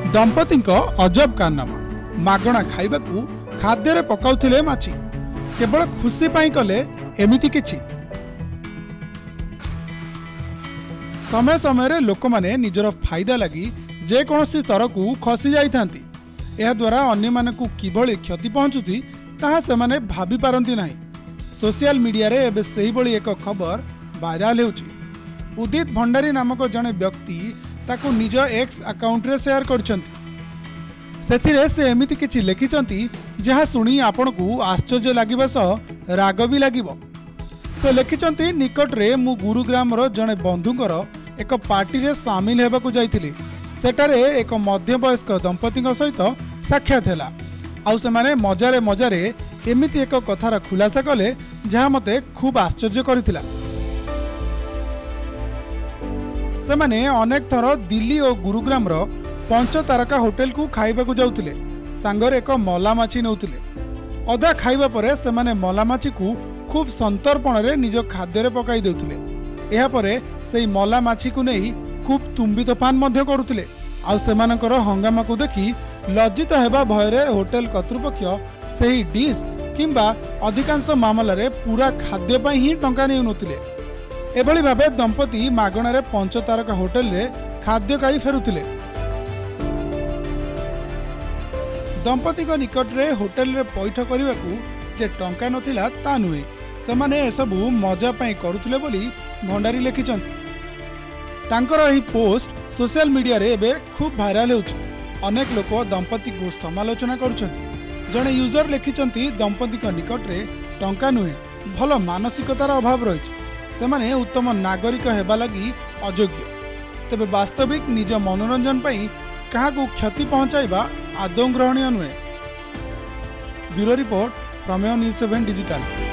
दंपति अजब कारनामा मागणा खाइबा खाद्य पकाउथिले माछी केवल खुशी पाई कले एमिति किछि। समय समय लोक माने निजर फायदा लगी जेकोसी स्तर को खसी जाइथांती। यह द्वारा अन्य मानकु किभली क्षति पहुंचुती ताहा सेमाने भाबी पारंती नाही। सोशल मीडिया रे एबे सेही बळी एक खबर वायरल हेउची। उदित भंडारी नामक जने व्यक्ति ताकू निज एक्स अकाउंट रे शेयर करछंती। सेथिरे से एमिति किछि लिखिछंती जहा सुनी आपण को आश्चर्य लागिबा सह राग भी लागिबो। से लिखिछंती निकट रे मु गुरुग्राम रो जने बंधुकर एक पार्टी रे शामिल हेबाकू जाइथिली। सेटारे एक मध्यवयस्क दंपति सहित साक्षात हैला। आउ से माने मजारे मजारे एमिति एक कथार खुलासा कले जहा मते खूब आश्चर्य करथिला। से माने अनेक थर दिल्ली और गुरुग्राम रो 5 तारका होटेल को खाइबा को जाउथिले। सांगर एक मला माछी नउथिले। अधा खाइबा परे से माने मला माछी को खूब संतर्पण रे निज खाद्य रे पकाई देउथिले। एहा परे सेही मला माछी को नहीं खूब तुम्बी तोफान मध्य करुथिले। आउ सेमानकर हंगामा को देखि लज्जित हेबा भयरे होटेल कर्तृपक्ष सेही डिश किंबा अधिकांश मामला रे पूरा खाद्य पई ही टंका नै नउथिले। एभली भाबे दंपति मागणा रे 5 तारका होटेल रे खाद्य खाई फेरुथिले। दंपति को निकट रे होटेल रे पैठ करने को जे टंका नथिला ता नुहे। सेमाने एसबू मजा पाई करुथिले बोली भंडारी लिखिछंती। तांकर एही पोस्ट सोशल मीडिया रे एबे खूब भाइराल होउछ। अनेक लोक दंपति को समालोचना करुछंती। जने यूजर लिखिछंती दंपति को निकट रे टंका नुहे भल मानसिकतार अभाव रहिछ। सेमाने उत्तम नागरिक हेबा लगी अयोग्य। तेबे वास्तविक निज मनोरंजन पाई कहा को क्षति पहुंचाइबा आदौ ग्रहणीय नुहे। Bureau report Prameya news 7 digital.